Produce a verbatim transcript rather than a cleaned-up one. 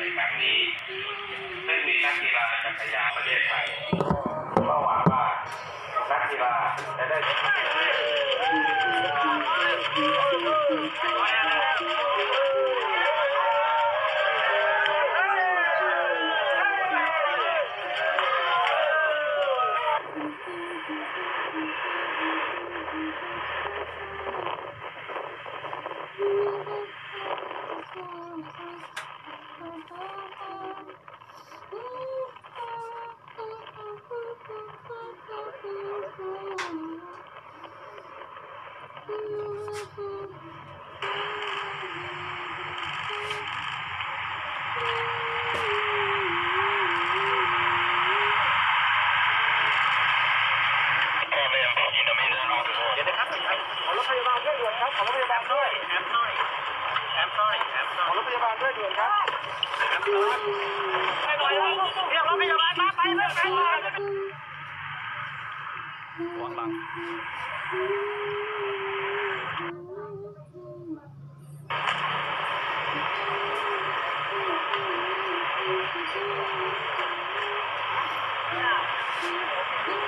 ครั้งนี้ซึ่งมีนักกีฬาจักรยานประเทศไทยก็หวังว่านักกีฬาจะได้ขอรถพยาบาลด้วยด่วนครับขอรถพยาบาลด้วยแอมน้อยแอมน้อยแอมน้อยขอรถพยาบาลด้วยด่วนครับแอมน้อยไปหน่อยเรียกรถพยาบาลมาไปเรื่องการมาหวังบังYeah.